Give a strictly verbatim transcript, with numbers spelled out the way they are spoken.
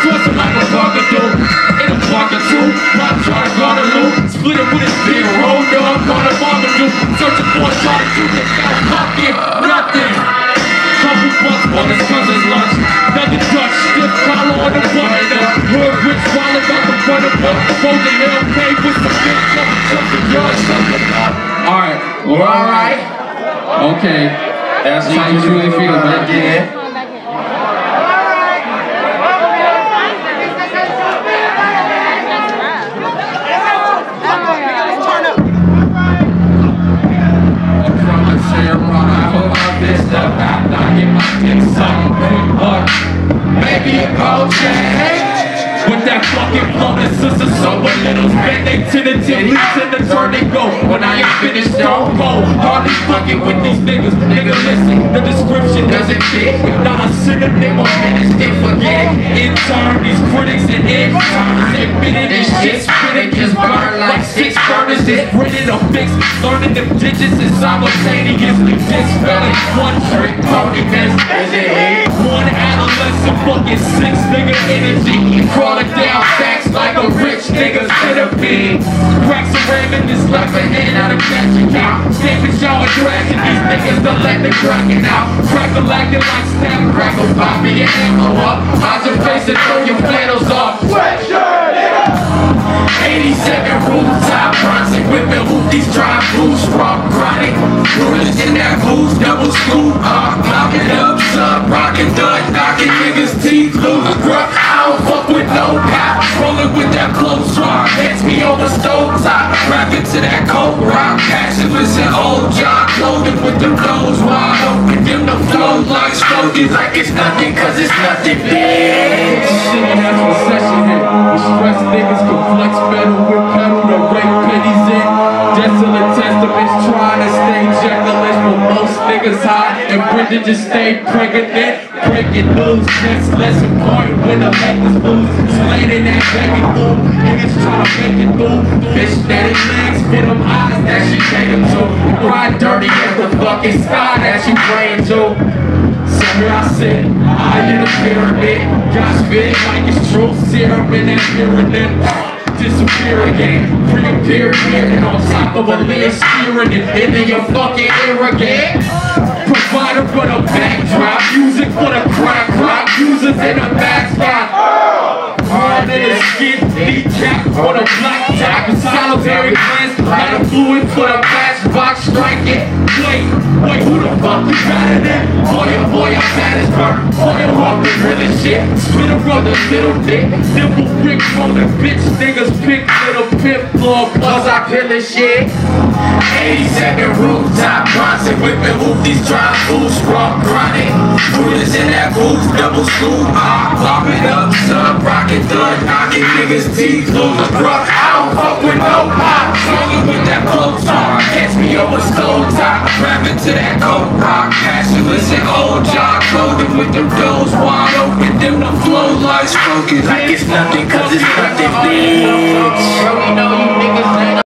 Tossing like a parking do. In a parking too. Pop trying to guard a loop. Split it with his big road dog. Call a barbecue. Searching for a shot of truth. They got fucking nothing. Couple bucks on his cousin's lunch. Nothing Dutch. Stiff collar on the button. Hood rich while about the front of book. Golden Hill paid with some big something, something, yard, something. Alright. We're alright. Okay. That's how you truly feel about it. Yeah. Maybe it gon' change. With that fucking flow, that sister so little bend they to the titties and the turn they go. When I ain't finished, don't go. Hardly fucking with these niggas. Nigga, listen, the description doesn't fit. Not a synonym or finish, they forget. In turn, these critics and interns admitted this shit. Spitting just burn like six burners. This printed or fixed. Learning them digits is simultaneously dispelling. One trick pony miss. Is it hate? One adolescent fucking six nigga energy. Crawling down stacks like a rich nigga's centipede. Crack ceramic, this left a hand out of catch account. Stamping y'all and dragging these niggas to let the cracking out. Crackle acting like snap, crackle, pop me your ammo up. Hide your face and throw your flannels off. Sweatshirt, nigga! eighty-second rooftop, Bronson whipping hoop, these drive boots, rock chronic. Rulers in that booth, double scoop, uh, knocking up, sub, rocking, thud, knocking niggas' teeth loose, bruh. I don't fuck with no cop, rolling with that close rock, hits me over stove top, rapping to that cold rock, passionless and old John, clothing with them nose wide open, them the flow like smoking like it's nothing, cause it's nothing, bitch. Shit, that's recession here, the stress niggas can flex better with pedal to rape pennies in, desolate testaments trying to stay jackalist, but most niggas high, and Bridget just stay pregnant. Breaking news, just less important when the Lakers lose. Slaying that baby fool, niggas tryna make it through. Bitch daddy legs, fit them eyes that she take them to. Ride dirty as the fucking sky that she praying to. So here I sit, I in a pyramid. Got spit like it's true, serum in that pyramid. Disappear again, reappear here, and on top of a lid, steering it into your fucking ear again. Provider for the backdrop, music for the crack rock, users in the backspot. Hard in the skin, kneecap for the black top, and solitary glands, lighter fluid for the matchbox, strike it. Wait, wait, who the fuck you better than? Boy, oh boy, I'm bad as burn. Boy, I'm walking real as shit. Spit a brother, little dick. Simple brick from the bitch niggas pick little pimp floor, plus I pill this shit. eighty-second rooftop, Bronson whipping hoop, these drive fools, raw chronic. Rulers in that booth, double scoop, ah, popping up, sub, rockin' thud, knocking niggas' teeth loose, bruh. I don't fuck with no pop, swinging with that close arm, catch me over stove top, rapping to that cold rock, passionless and old John, clothing with them doors wide open, them the flow like smoking, like it's nothing, cause it's nothing, bitch. Bro, we know you niggas ain't